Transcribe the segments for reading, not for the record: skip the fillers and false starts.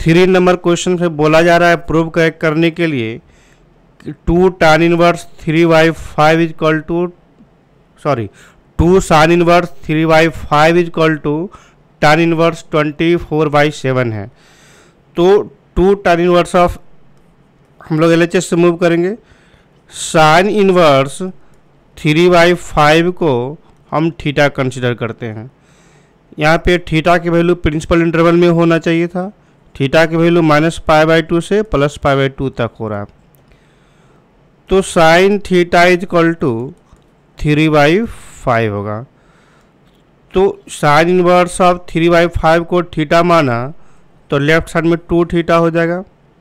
3 number question से बोला जा रहा है प्रूव करने के लिए 2 tan inverse 3/5 equal to 2 sin inverse 3/5 equal to tan inverse 24/7 है। तो 2 tan इनवर्स ऑफ हम लोग LHS से मूव करेंगे। sin इनवर्स 3/5 को हम थीटा कंसिडर करते हैं। यहाँ पे थीटा की वैल्यू प्रिंसिपल इंटरवल में होना चाहिए था। थीटा की वैल्यू -π/2 से +π/2 तक हो रहा है। तो sine theta is equal to 3/5 होगा। तो साइन इनवर्स ऑफ 3/5 को थीटा माना तो लेफ्ट साइड में 2 थीटा हो जाएगा।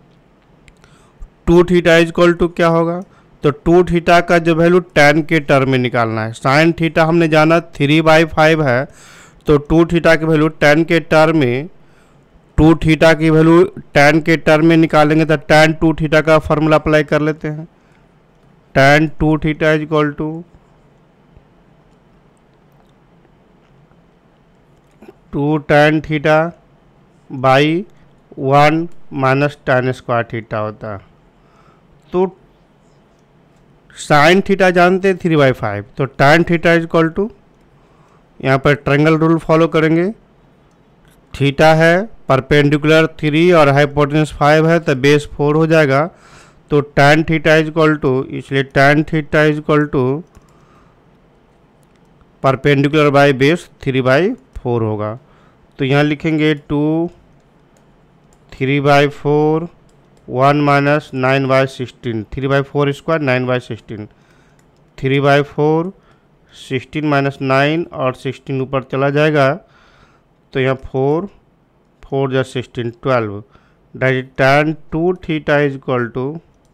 2 थीटा इज इक्वल टू क्या होगा? तो 2 थीटा का जो वैल्यू tan के टर्म में निकालना है। साइन थीटा हमने जाना 3/5 है, तो 2 थीटा की वैल्यू tan के टर्म में 2 थीटा की वैल्यू tan के टर्म में निकालेंगे तो tan 2 थीटा का फॉर्मूला अप्लाई कर लेते हैं। tan 2 theta is equal to 2 tan theta by 1 minus tan square theta होता है। तो साइन थीटा जानते हैं 3/5, तो tan theta is equal to यहाँ पर ट्रायंगल रूल फॉलो करेंगे। थीटा है परपेंडिकुलर 3 और हाइपोटेन्यूज 5 है तो बेस 4 हो जाएगा। तो tan theta is equal to, इसलिए tan theta is equal to perpendicular by base 3/4 होगा। तो यहाँ लिखेंगे 2 3/4 1 माइनस 9/16 3/4 स्क्वायर 9/16 3/4 16 माइनस 9 और 16 ऊपर चला जाएगा तो यहाँ 4 4 जा 16 12 that tan 2 theta is equal to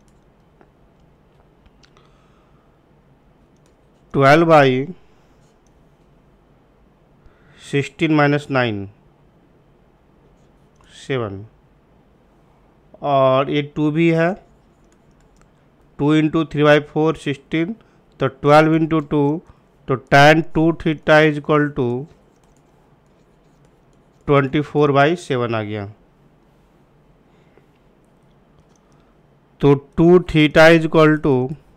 12/16 minus 9 7 और ये 2 भी है। 2 इंटू 3/4 16 तो 12 इंटू 2 तो tan 2 theta is equal to 24/7 आ गया। तो 2 theta is equal to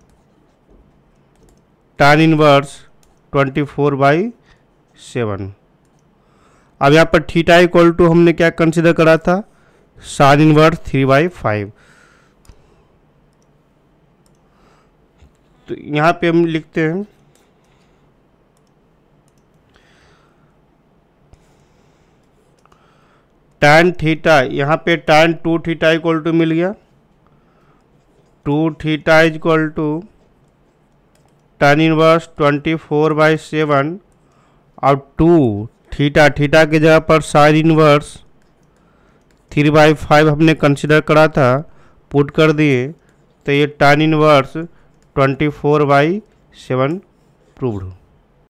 tan inverse 24/7। अब यहाँ पर थीटा इक्वल टू हमने क्या कंसिडर करा था? Sine inverse 3/5। तो यहाँ पे हम लिखते हैं tan थीटा, यहाँ पे tan 2 थीटा इक्वल टू मिल गया। 2 theta is equal to tan inverse 24/7 और 2 थीटा की जगह पर साइन इनवर्स 3/5 हमने कंसिडर करा था, पुट कर दिए तो ये tan इनवर्स 24/7 प्रूव्ड।